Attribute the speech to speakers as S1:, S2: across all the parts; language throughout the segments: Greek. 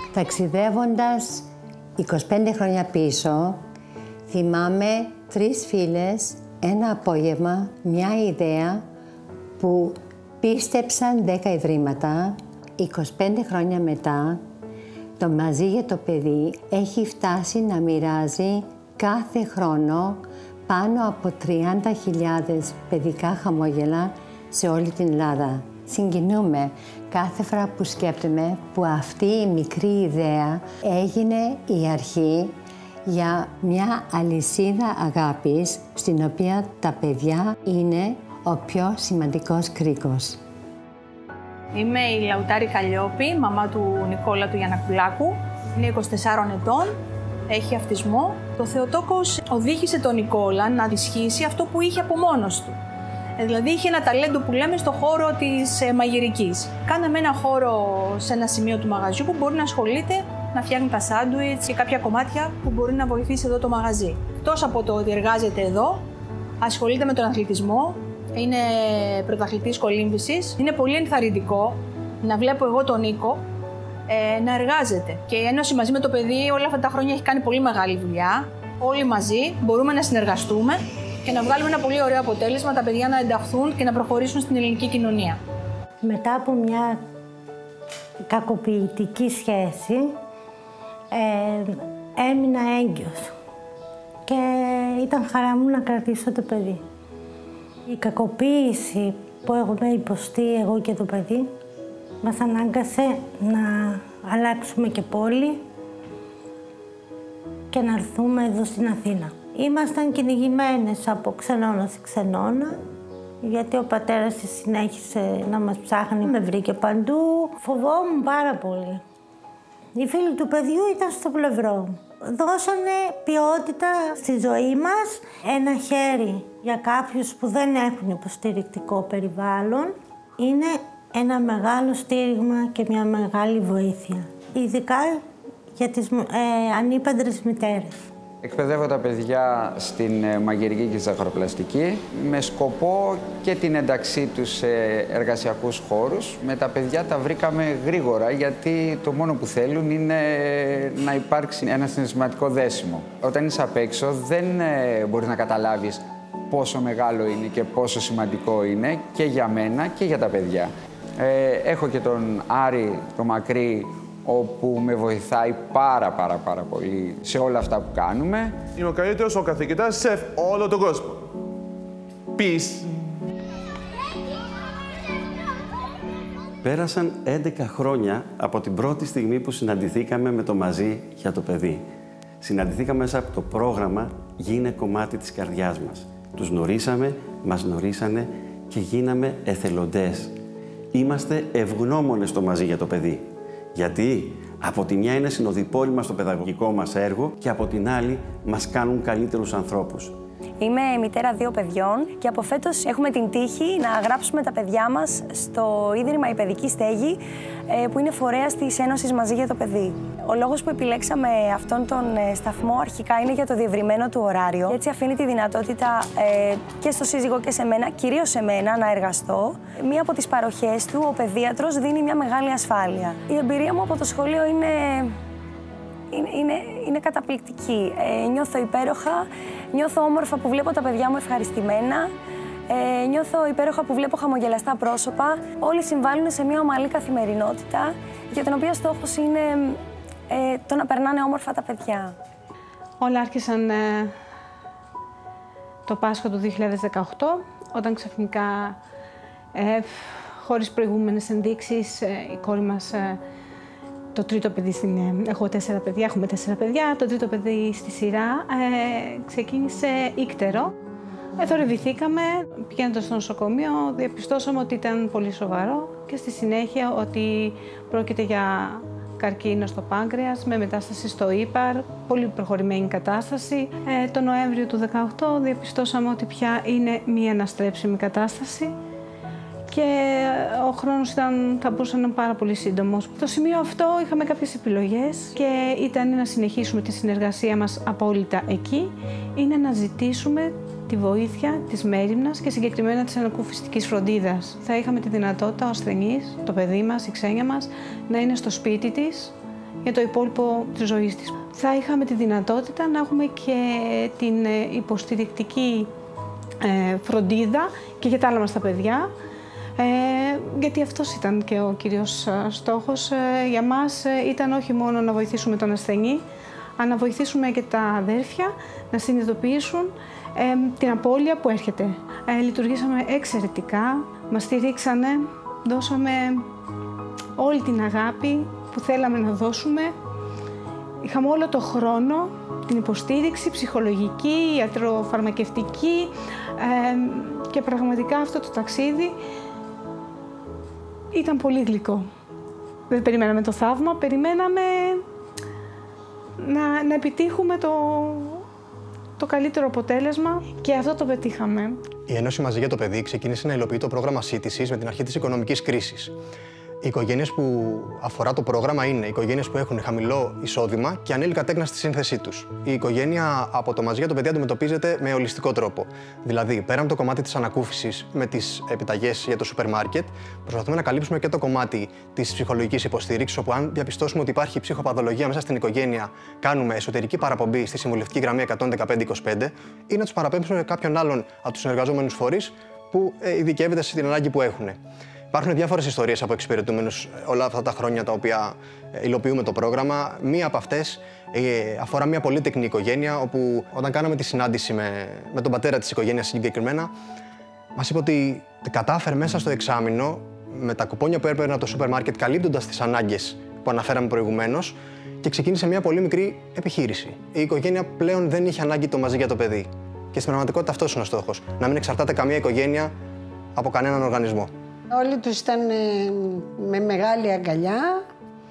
S1: Ταξιδεύοντας 25 χρόνια πίσω, θυμάμαι 3 φίλες, ένα απόγευμα, μια ιδέα που πίστεψαν 10 ιδρύματα. 25 χρόνια μετά, το Μαζί για το Παιδί έχει φτάσει να μοιράζει κάθε χρόνο πάνω από 30.000 παιδικά χαμόγελα σε όλη την Ελλάδα. Συγκινούμε κάθε φορά που σκέπτομαι που αυτή η μικρή ιδέα έγινε η αρχή για μια αλυσίδα αγάπης στην οποία τα παιδιά είναι ο πιο σημαντικός κρίκος.
S2: Είμαι η Λαουτάρη Καλλιόπη, μαμά του Νικόλα του Γιαννακουλάκου. Είναι 24 ετών, έχει αυτισμό. Το Θεοτόκος οδήγησε τον Νικόλα να ισχύσει αυτό που είχε από μόνος του. Δηλαδή είχε ένα ταλέντο που λέμε στο χώρο της μαγειρικής. Κάναμε ένα χώρο σε ένα σημείο του μαγαζιού που μπορεί να ασχολείται, να φτιάχνει τα σάντουιτς και κάποια κομμάτια που μπορεί να βοηθήσει εδώ το μαγαζί. Εκτός από το ότι εργάζεται εδώ, ασχολείται με τον αθλητισμό, είναι πρωταθλητής κολύμβησης. Είναι πολύ ενθαρρυντικό να βλέπω εγώ τον Νίκο να εργάζεται. Και η Ένωση μαζί με το παιδί όλα αυτά τα χρόνια έχει κάνει πολύ μεγάλη δουλειά. Όλοι μαζί μπορούμε να συνεργαστούμε και να βγάλουμε ένα πολύ ωραίο αποτέλεσμα, τα παιδιά να ενταχθούν και να προχωρήσουν στην ελληνική κοινωνία.
S3: Μετά από μια κακοποιητική σχέση, έμεινα έγκυος και ήταν χαρά μου να κρατήσω το παιδί. Η κακοποίηση που έχουμε υποστεί εγώ και το παιδί μας ανάγκασε να αλλάξουμε και πόλη και να έρθουμε εδώ στην Αθήνα. Ήμασταν κυνηγημένες από ξενώνα σε ξενώνα, γιατί ο πατέρας συνέχισε να μας ψάχνει, με βρήκε παντού. Φοβόμουν πάρα πολύ. Οι φίλοι του παιδιού ήταν στο πλευρό μου. Δώσανε ποιότητα στη ζωή μας, ένα χέρι για κάποιους που δεν έχουν υποστηρικτικό περιβάλλον. Είναι ένα μεγάλο στήριγμα και μια μεγάλη βοήθεια, ειδικά για τις ανήπαντρες μητέρες.
S4: Εκπαιδεύω τα παιδιά στην μαγειρική και ζαχαροπλαστική με σκοπό και την ένταξή τους σε εργασιακούς χώρους. Με τα παιδιά τα βρήκαμε γρήγορα, γιατί το μόνο που θέλουν είναι να υπάρξει ένα συναισθηματικό δέσιμο. Όταν είσαι απ' έξω δεν μπορείς να καταλάβεις πόσο μεγάλο είναι και πόσο σημαντικό είναι και για μένα και για τα παιδιά. Έχω και τον Άρη, το Μακρύ, όπου με βοηθάει πάρα πολύ σε όλα αυτά που κάνουμε.
S5: Είμαι ο καλύτερος ο καθηγητάς σεφ όλο τον κόσμο. Peace.
S6: Πέρασαν 11 χρόνια από την πρώτη στιγμή που συναντηθήκαμε με το Μαζί για το Παιδί. Συναντηθήκαμε μέσα από το πρόγραμμα «Γίνε κομμάτι της καρδιάς μας». Τους γνωρίσαμε, μας γνωρίσανε και γίναμε εθελοντές. Είμαστε ευγνώμονες στο Μαζί για το Παιδί. Γιατί από τη μια είναι συνοδοιπόροι στο παιδαγωγικό μας έργο και από την άλλη μας κάνουν καλύτερους ανθρώπους.
S7: Είμαι μητέρα 2 παιδιών και από φέτος έχουμε την τύχη να γράψουμε τα παιδιά μας στο Ίδρυμα Η Παιδική Στέγη, που είναι φορέας της Ένωσης Μαζί για το Παιδί. Ο λόγος που επιλέξαμε αυτόν τον σταθμό αρχικά είναι για το διευρυμένο του ωράριο. Έτσι αφήνει τη δυνατότητα και στο σύζυγο και σε μένα, κυρίως σε μένα, να εργαστώ. Μία από τις παροχές του, ο παιδίατρος, δίνει μια μεγάλη ασφάλεια. Η εμπειρία μου από το σχολείο είναι καταπληκτική. Νιώθω υπέροχα, νιώθω όμορφα που βλέπω τα παιδιά μου ευχαριστημένα, νιώθω υπέροχα που βλέπω χαμογελαστά πρόσωπα. Όλοι συμβάλλουν σε μια ομαλή καθημερινότητα, για την οποία στόχος είναι το να περνάνε όμορφα τα παιδιά.
S8: Όλα άρχισαν το Πάσχα του 2018, όταν ξαφνικά, χωρίς προηγούμενες ενδείξεις, η κόρη μας, το τρίτο παιδί έχω 4 παιδιά, έχουμε 4 παιδιά, το τρίτο παιδί στη σειρά ξεκίνησε ίκτερο. Θορυβηθήκαμε, πηγαίνοντας στο νοσοκομείο, διαπιστώσαμε ότι ήταν πολύ σοβαρό και στη συνέχεια ότι πρόκειται για καρκίνο στο πάγκρεας με μετάσταση στο ύπαρ, πολύ προχωρημένη κατάσταση. Το Νοέμβριο του 2018 διαπιστώσαμε ότι πια είναι μία αναστρέψιμη κατάσταση και ο χρόνος θα μπορούσε να είναι πάρα πολύ σύντομος. Στο σημείο αυτό είχαμε κάποιες επιλογές και ήταν να συνεχίσουμε τη συνεργασία μας απόλυτα εκεί, είναι να ζητήσουμε τη βοήθεια της μέριμνας και συγκεκριμένα της ανακουφιστικής φροντίδας. Θα είχαμε τη δυνατότητα ο ασθενής, το παιδί μας, η ξένια μας, να είναι στο σπίτι της για το υπόλοιπο της ζωής της. Θα είχαμε τη δυνατότητα να έχουμε και την υποστηρικτική φροντίδα και για τα άλλα μας τα παιδιά, γιατί αυτός ήταν και ο κύριος στόχος για μας. Ήταν όχι μόνο να βοηθήσουμε τον ασθενή, αλλά να βοηθήσουμε και τα αδέρφια να συνειδητοποιήσουν την απώλεια που έρχεται. Λειτουργήσαμε εξαιρετικά, μας στηρίξανε, δώσαμε όλη την αγάπη που θέλαμε να δώσουμε. Είχαμε όλο το χρόνο, την υποστήριξη ψυχολογική, ιατροφαρμακευτική και πραγματικά αυτό το ταξίδι ήταν πολύ γλυκό. Δεν περιμέναμε το θαύμα, περιμέναμε να επιτύχουμε το καλύτερο αποτέλεσμα και αυτό το πετύχαμε.
S9: Η Ένωση Μαζί για το Παιδί ξεκίνησε να υλοποιεί το πρόγραμμα σύντησης με την αρχή της οικονομικής κρίσης. Οι οικογένειες που αφορά το πρόγραμμα είναι οι οικογένειες που έχουν χαμηλό εισόδημα και ανήλικα τέκνα στη σύνθεσή τους. Η οικογένεια από το Μαζί για το Παιδί αντιμετωπίζεται με ολιστικό τρόπο. Δηλαδή, πέραν από το κομμάτι της ανακούφισης με τις επιταγές για το σούπερ μάρκετ, προσπαθούμε να καλύψουμε και το κομμάτι της ψυχολογικής υποστήριξης, όπου αν διαπιστώσουμε ότι υπάρχει ψυχοπαθολογία μέσα στην οικογένεια, κάνουμε εσωτερική παραπομπή στη συμβουλευτική γραμμή 11525 ή να τους παραπέμψουμε σε κάποιον άλλον από τους συνεργαζόμενους φορείς που ειδικεύεται στην ανάγκη που έχουν. Υπάρχουν διάφορες ιστορίες από εξυπηρετούμενους όλα αυτά τα χρόνια τα οποία υλοποιούμε το πρόγραμμα. Μία από αυτές αφορά μια πολύτεκνη οικογένεια, όπου όταν κάναμε τη συνάντηση με τον πατέρα της οικογένειας συγκεκριμένα, μας είπε ότι κατάφερε μέσα στο εξάμηνο, με τα κουπόνια που έπαιρνε από το σούπερ μάρκετ, καλύπτοντας τις ανάγκες που αναφέραμε προηγουμένως, και ξεκίνησε μια πολύ μικρή επιχείρηση. Η οικογένεια πλέον δεν είχε ανάγκη το Μαζί για το Παιδί. Και στην πραγματικότητα αυτός είναι ο στόχος. Να μην εξαρτάται καμία οικογένεια από κανέναν οργανισμό.
S10: Όλοι τους ήταν με μεγάλη αγκαλιά.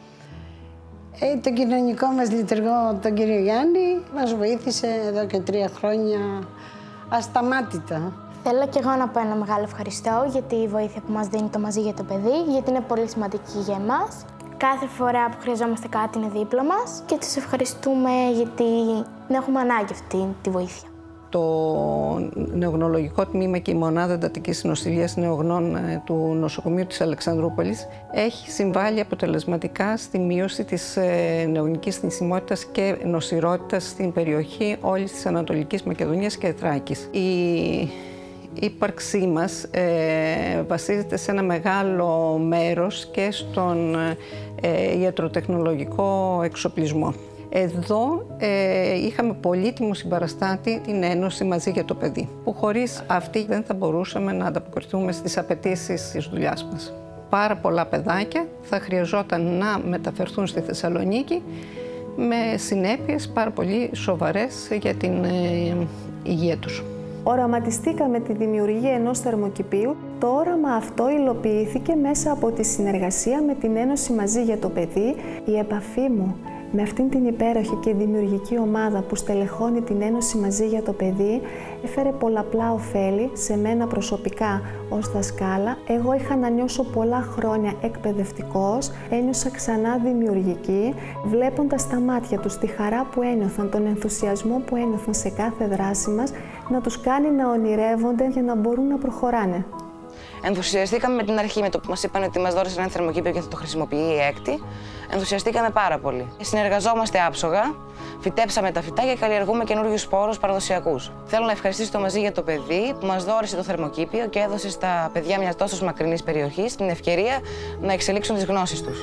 S10: Το κοινωνικό μας λειτουργό, τον κύριο Γιάννη, μας βοήθησε εδώ και 3 χρόνια ασταμάτητα.
S11: Θέλω και εγώ να πω ένα μεγάλο ευχαριστώ για τη βοήθεια που μας δίνει το Μαζί για το Παιδί, γιατί είναι πολύ σημαντική για εμάς. Κάθε φορά που χρειαζόμαστε κάτι είναι δίπλα μας και τους ευχαριστούμε γιατί δεν έχουμε ανάγκη αυτή τη βοήθεια.
S12: Το νεογνολογικό τμήμα και η μονάδα εντατικής νοσηλείας νεογνών του νοσοκομείου της Αλεξανδρούπολης έχει συμβάλει αποτελεσματικά στη μείωση της νεογνικής θνησιμότητας και νοσηρότητας στην περιοχή όλης της Ανατολικής Μακεδονίας και Θράκης. Η ύπαρξή μας βασίζεται σε ένα μεγάλο μέρος και στον ιατροτεχνολογικό εξοπλισμό. Εδώ είχαμε πολύτιμο συμπαραστάτη την Ένωση Μαζί για το Παιδί, που χωρίς αυτή δεν θα μπορούσαμε να ανταποκριθούμε στις απαιτήσεις της δουλειάς μας. Πάρα πολλά παιδάκια θα χρειαζόταν να μεταφερθούν στη Θεσσαλονίκη με συνέπειες πάρα πολύ σοβαρές για την υγεία τους.
S13: Οραματιστήκαμε τη δημιουργία ενός θερμοκηπίου. Το όραμα αυτό υλοποιήθηκε μέσα από τη συνεργασία με την Ένωση Μαζί για το Παιδί. Η επαφή μου με αυτήν την υπέροχη και δημιουργική ομάδα που στελεχώνει την Ένωση Μαζί για το Παιδί έφερε πολλαπλά ωφέλη σε μένα προσωπικά ως δασκάλα. Εγώ είχα να νιώσω πολλά χρόνια εκπαιδευτικός, ένιωσα ξανά δημιουργική, βλέποντας τα μάτια τους τη χαρά που ένιωθαν, τον ενθουσιασμό που ένιωθαν σε κάθε δράση μας, να τους κάνει να ονειρεύονται για να μπορούν να προχωράνε.
S14: Ενθουσιαστήκαμε με την αρχή, με το που μας είπαν ότι μας δώρισαν ένα θερμοκήπιο και θα το χρησιμοποιεί η έκτη. Ενθουσιαστήκαμε πάρα πολύ. Συνεργαζόμαστε άψογα, φυτέψαμε τα φυτά και καλλιεργούμε καινούριους σπόρους παραδοσιακούς. Θέλω να ευχαριστήσω το Μαζί για το Παιδί που μας δώρισε το θερμοκήπιο και έδωσε στα παιδιά μιας τόσο μακρινής περιοχής την ευκαιρία να εξελίξουν τις γνώσεις τους.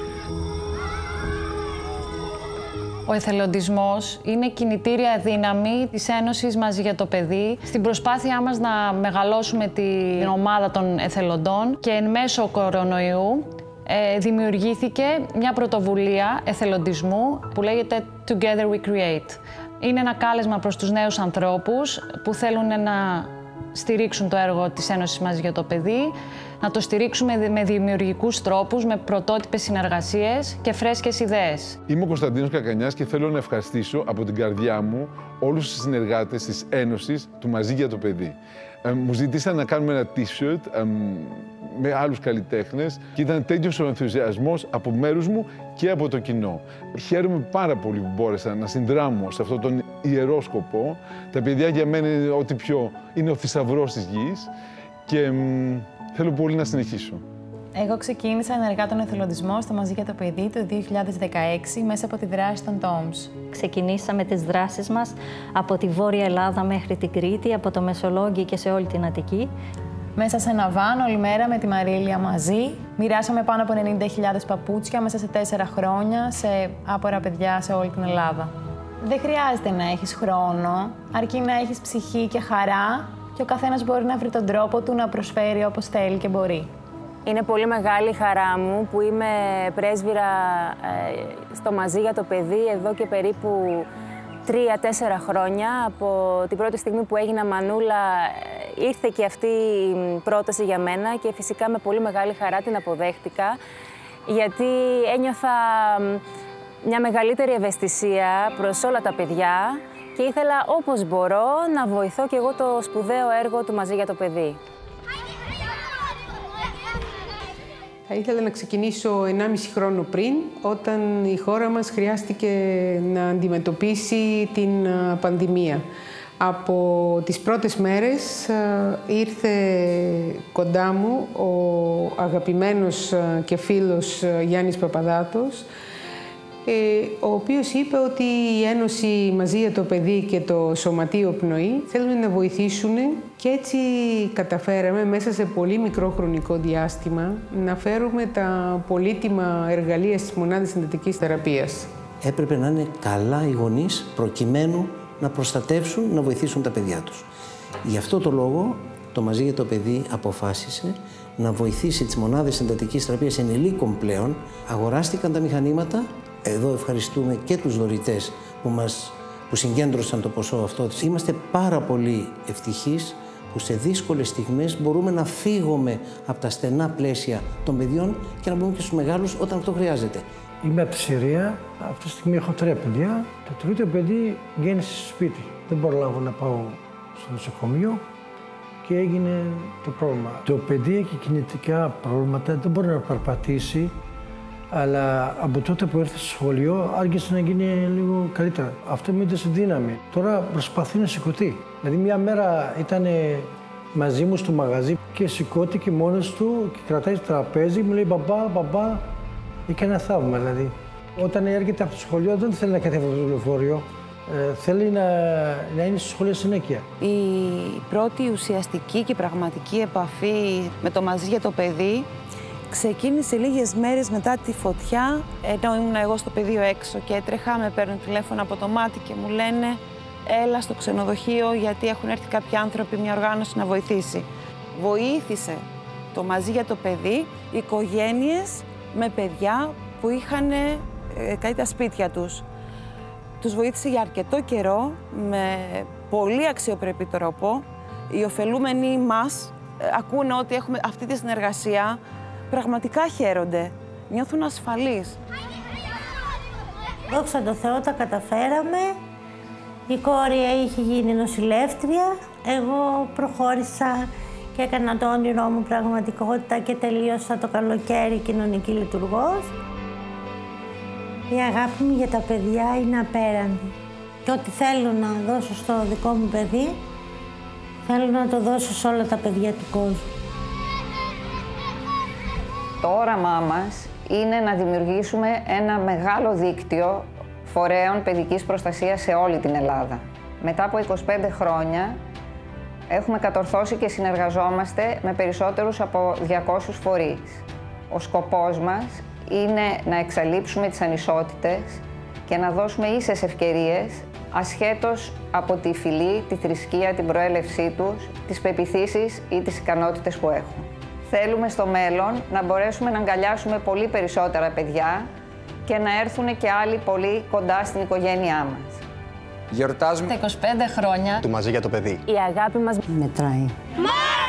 S15: Ο εθελοντισμός είναι κινητήρια δύναμη της Ένωσης Μαζί για το Παιδί στην προσπάθειά μας να μεγαλώσουμε την ομάδα των εθελοντών και εν μέσω κορονοϊού δημιουργήθηκε μια πρωτοβουλία εθελοντισμού που λέγεται Together We Create. Είναι ένα κάλεσμα προς τους νέους ανθρώπους που θέλουν να στηρίξουν το έργο της Ένωσης Μαζί για το Παιδί, να το στηρίξουμε με δημιουργικούς τρόπους, με πρωτότυπες συνεργασίες και φρέσκες ιδέες.
S16: Είμαι ο Κωνσταντίνος Κακανιάς και θέλω να ευχαριστήσω από την καρδιά μου όλους τους συνεργάτες της Ένωσης του Μαζί για το Παιδί. Μου ζητήσαν να κάνουμε ένα t-shirt με άλλους καλλιτέχνες και ήταν τέτοιος ο ενθουσιασμός από μέρους μου και από το κοινό. Χαίρομαι πάρα πολύ που μπόρεσα να συνδράμω σε αυτόν τον ιερό σκοπό. Τα παιδιά για μένα είναι ό,τι πιο είναι ο θησαυρός της γης και θέλω πολύ να συνεχίσω.
S17: Εγώ ξεκίνησα ενεργά τον εθελοντισμό στο Μαζί για το Παιδί το 2016 μέσα από τη δράση των TOMS.
S18: Ξεκινήσαμε τις δράσεις μας από τη Βόρεια Ελλάδα μέχρι την Κρήτη, από το Μεσολόγγι και σε όλη την Αττική.
S17: Μέσα σε ένα βαν όλη μέρα με τη Μαρίλια μαζί. Μοιράσαμε πάνω από 90.000 παπούτσια μέσα σε 4 χρόνια σε άπορα παιδιά σε όλη την Ελλάδα. Δεν χρειάζεται να έχεις χρόνο, αρκεί να έχεις ψυχή και χαρά και ο καθένας μπορεί να βρει τον τρόπο του να προσφέρει όπως θέλει και μπορεί.
S19: Είναι πολύ μεγάλη χαρά μου που είμαι πρέσβυρα στο Μαζί για το Παιδί εδώ και περίπου 3-4 χρόνια. Από την πρώτη στιγμή που έγινα μανούλα ήρθε και αυτή η πρόταση για μένα και φυσικά με πολύ μεγάλη χαρά την αποδέχτηκα, γιατί ένιωθα μια μεγαλύτερη ευαισθησία προς όλα τα παιδιά και ήθελα όπως μπορώ να βοηθώ και εγώ το σπουδαίο έργο του Μαζί για το Παιδί.
S20: Θα ήθελα να ξεκινήσω 1,5 χρόνο πριν, όταν η χώρα μας χρειάστηκε να αντιμετωπίσει την πανδημία. Από τις πρώτες μέρες ήρθε κοντά μου ο αγαπημένος και φίλος Γιάννης Παπαδάτος, ο οποίος είπε ότι η Ένωση Μαζί για το Παιδί και το Σωματείο Πνοή θέλουν να βοηθήσουν και έτσι καταφέραμε μέσα σε πολύ μικρό χρονικό διάστημα να φέρουμε τα πολύτιμα εργαλεία στις μονάδες εντατικής θεραπείας.
S21: Έπρεπε να είναι καλά οι γονείς προκειμένου να προστατεύσουν, να βοηθήσουν τα παιδιά τους. Γι' αυτό το λόγο το Μαζί για το Παιδί αποφάσισε να βοηθήσει τις μονάδες εντατικής θεραπείας ενηλίκων πλέον. Αγοράστηκαν τα μηχανήματα. Εδώ ευχαριστούμε και τους δωρητές που συγκέντρωσαν το ποσό αυτό. Είμαστε πάρα πολύ ευτυχείς που σε δύσκολες στιγμές μπορούμε να φύγουμε από τα στενά πλαίσια των παιδιών και να μπούμε και στους μεγάλους όταν αυτό χρειάζεται.
S22: Είμαι από τη Συρία. Αυτή τη στιγμή έχω 3 παιδιά. Το τρίτο παιδί γέννησε στο σπίτι. Δεν προλάβω να πάω στο νοσοκομείο και έγινε το πρόβλημα. Το παιδί έχει κινητικά προβλήματα, δεν μπορεί να περπατήσει. Αλλά από τότε που ήρθε στο σχολείο άρχισε να γίνει λίγο καλύτερα. Αυτό μου έδωσε δύναμη. Τώρα προσπαθεί να σηκωθεί. Δηλαδή μια μέρα ήταν μαζί μου στο μαγαζί και σηκώθηκε μόνος του και κρατάει το τραπέζι, μου λέει μπαμπά, έκανε ένα θαύμα δηλαδή. Όταν έρχεται από το σχολείο δεν θέλει να κατέβει το λεωφορείο. Θέλει να είναι στο σχολείο συνέχεια.
S23: Η πρώτη ουσιαστική και πραγματική επαφή με το Μαζί για το Παιδί ξεκίνησε λίγες μέρες μετά τη φωτιά, ενώ ήμουν εγώ στο πεδίο έξω και έτρεχα, με παίρνουν τηλέφωνο από το μάτι και μου λένε έλα στο ξενοδοχείο γιατί έχουν έρθει κάποιοι άνθρωποι, μια οργάνωση να βοηθήσει. Βοήθησε το Μαζί για το Παιδί οικογένειες με παιδιά που είχαν κάνει τα σπίτια τους. Τους βοήθησε για αρκετό καιρό, με πολύ αξιοπρεπή τρόπο. Οι ωφελούμενοι μας ακούνε ότι έχουμε αυτή τη συνεργασία, πραγματικά χαίρονται, νιώθουν ασφαλείς.
S3: Δόξα τω Θεώ, τα καταφέραμε. Η κόρη είχε γίνει νοσηλεύτρια. Εγώ προχώρησα και έκανα το όνειρό μου πραγματικότητα και τελείωσα το καλοκαίρι κοινωνική λειτουργός. Η αγάπη μου για τα παιδιά είναι απέραντη. Και ό,τι θέλω να δώσω στο δικό μου παιδί, θέλω να το δώσω σε όλα τα παιδιά του κόσμου.
S24: Το όραμά μας είναι να δημιουργήσουμε ένα μεγάλο δίκτυο φορέων παιδικής προστασίας σε όλη την Ελλάδα. Μετά από 25 χρόνια έχουμε κατορθώσει και συνεργαζόμαστε με περισσότερους από 200 φορείς. Ο σκοπός μας είναι να εξαλείψουμε τις ανισότητες και να δώσουμε ίσες ευκαιρίες ασχέτως από τη φυλή, τη θρησκεία, την προέλευσή τους, τις πεποιθήσεις ή τις ικανότητες που έχουν. Θέλουμε στο μέλλον να μπορέσουμε να αγκαλιάσουμε πολύ περισσότερα παιδιά και να έρθουν και άλλοι πολύ κοντά στην οικογένειά μας.
S4: Γιορτάζουμε
S17: τα 25 χρόνια
S9: του Μαζί για το Παιδί.
S19: Η αγάπη μας
S1: μετράει.